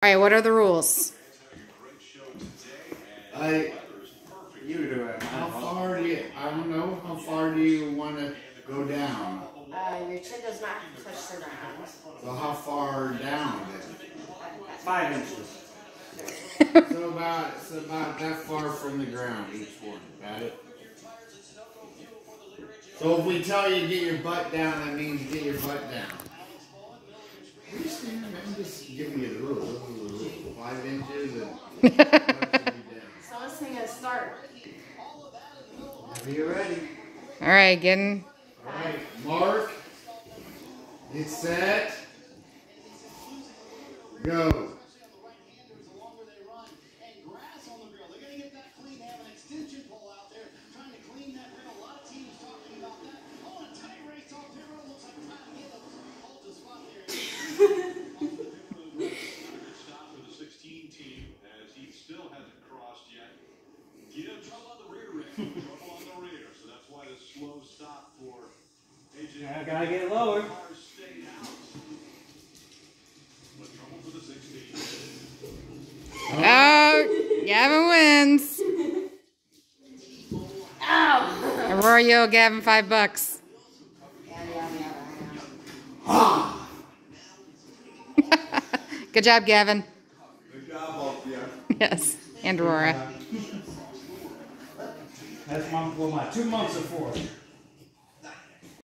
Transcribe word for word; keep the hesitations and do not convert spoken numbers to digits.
All right, what are the rules? I, you do it. How far do you, I don't know, how far do you want to go down? Uh, your chin does not touch the ground. So how far down then? Five inches. So about, so about that far from the ground, each one. Got it? So if we tell you to get your butt down, that means get your butt down. I'm just giving you the rules. Five inches and butt should be down. So let's sing a start. Whenever you're ready. All right, getting. All right, Mark. Get set. Go. I gotta get it lower. Oh, Gavin wins. Ow! Arroyo, Gavin, five bucks. Good job, Gavin. Good job, both of you. Yes, and Aurora. That's my, well, my two months of forth.